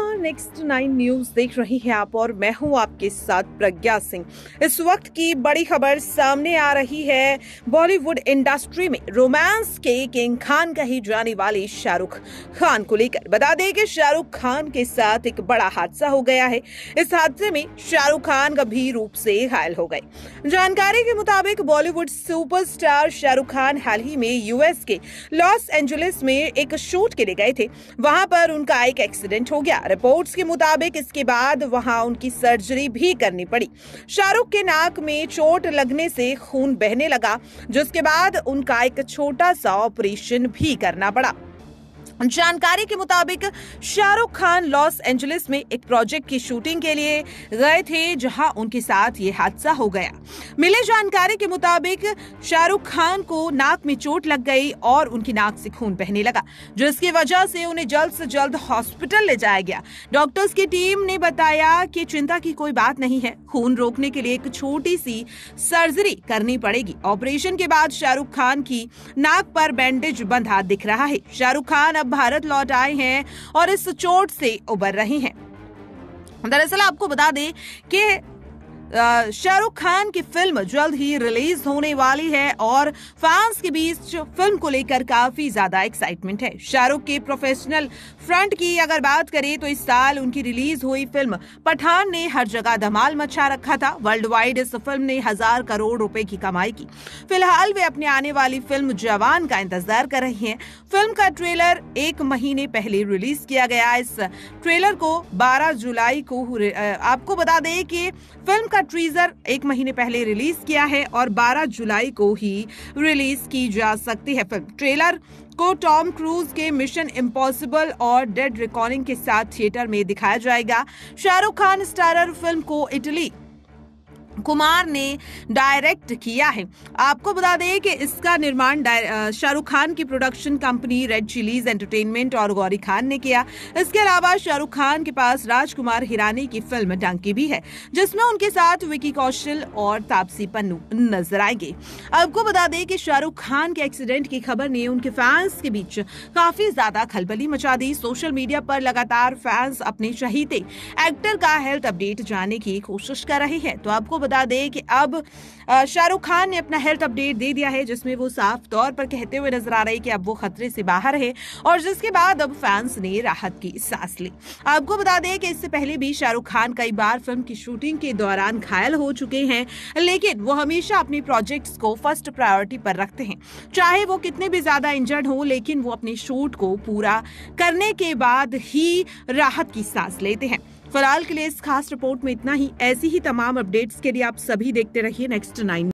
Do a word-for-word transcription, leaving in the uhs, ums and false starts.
नमस्कार, next nine news देख रही हैं आप और मैं हूं आपके साथ प्रज्ञा सिंह। इस वक्त की बड़ी खबर सामने आ रही है। बॉलीवुड इंडस्ट्री में रोमांस के किंग खान कही जाने वाले शाहरुख खान को लेकर बता दें कि शाहरुख खान के साथ एक बड़ा हादसा हो गया है। इस हादसे में शाहरुख खान गंभीर रूप से घायल हो गए। जानकारी के मुताबिक बॉलीवुड सुपरस्टार शाहरुख खान हाल ही में यूएस के लॉस एंजलिस में एक शूट के लिए गए थे। वहां पर उनका एक एक्सीडेंट हो गया। रिपोर्ट्स के मुताबिक इसके बाद वहां उनकी सर्जरी भी करनी पड़ी। शाहरुख के नाक में चोट लगने से खून बहने लगा, जिसके बाद उनका एक छोटा सा ऑपरेशन भी करना पड़ा। जानकारी के मुताबिक शाहरुख खान लॉस एंजलिस में एक प्रोजेक्ट की शूटिंग के लिए गए थे, जहां उनके साथ ये हादसा हो गया। मिले जानकारी के मुताबिक शाहरुख खान को नाक में चोट लग गई और उनकी नाक से खून बहने लगा, जिसकी वजह से उन्हें जल्द से जल्द हॉस्पिटल ले जाया गया। डॉक्टर्स की टीम ने बताया कि चिंता की कोई बात नहीं है, खून रोकने के लिए एक छोटी सी सर्जरी करनी पड़ेगी। ऑपरेशन के बाद शाहरुख खान की नाक पर बैंडेज बंधा दिख रहा है। शाहरुख खान भारत लौट आए हैं और इस चोट से उबर रहे हैं। दरअसल आपको बता दें कि शाहरुख खान की फिल्म जल्द ही रिलीज होने वाली है और फैंस के बीच फिल्म को लेकर काफी ज्यादा एक्साइटमेंट है। शाहरुख के प्रोफेशनल फ्रंट की अगर बात करें तो इस साल उनकी रिलीज हुई फिल्म पठान ने हर जगह धमाल मचा रखा था। वर्ल्ड वाइड इस फिल्म ने हजार करोड़ रुपए की कमाई की। फिलहाल वे अपने आने वाली फिल्म जवान का इंतजार कर रही हैं। फिल्म का ट्रेलर एक महीने पहले रिलीज किया गया। इस ट्रेलर को बारह जुलाई को आपको बता दें कि फिल्म का ट्रीजर एक महीने पहले रिलीज किया है और बारह जुलाई को ही रिलीज की जा सकती है। फिल्म ट्रेलर को टॉम क्रूज के मिशन इम्पॉसिबल और डेड रिकॉर्डिंग के साथ थिएटर में दिखाया जाएगा। शाहरुख खान स्टारर फिल्म को इटली कुमार ने डायरेक्ट किया है। आपको बता दें कि इसका निर्माण शाहरुख खान की production company red chillies entertainment और गौरी खान ने किया। इसके अलावा शाहरुख खान के पास राजकुमार हिरानी की फिल्म डंकी भी है, जिसमें उनके साथ विकी कौशल और तापसी पन्नू नजर आएंगे। आपको बता दें कि शाहरुख खान के एक्सीडेंट की खबर ने उनके फैंस के बीच काफी ज्यादा खलबली मचा दी। सोशल मीडिया पर लगातार फैंस अपने चहीते एक्टर का हेल्थ अपडेट जानने की कोशिश कर रहे हैं। तो आपको बता दें कि अब शाहरुख खान ने अपना हेल्थ अपडेट दे दिया है, जिसमें वो साफ तौर पर कहते हुए नजर आ रहे हैं कि अब वो खतरे से बाहर है और जिसके बाद अब फैंस ने राहत की सांस ली। आपको बता दें कि इससे पहले भी शाहरुख खान कई बार फिल्म की शूटिंग के दौरान घायल हो चुके हैं, लेकिन वो हमेशा अपने प्रोजेक्ट्स को फर्स्ट प्रायोरिटी पर रखते हैं। चाहे वो कितने भी ज्यादा इंजर्ड हो, लेकिन वो अपने शूट को पूरा करने के बाद ही राहत की सांस लेते हैं। फिलहाल के लिए इस खास रिपोर्ट में इतना ही। ऐसी ही तमाम अपडेट्स के लिए आप सभी देखते रहिए नेक्स्ट नाइन।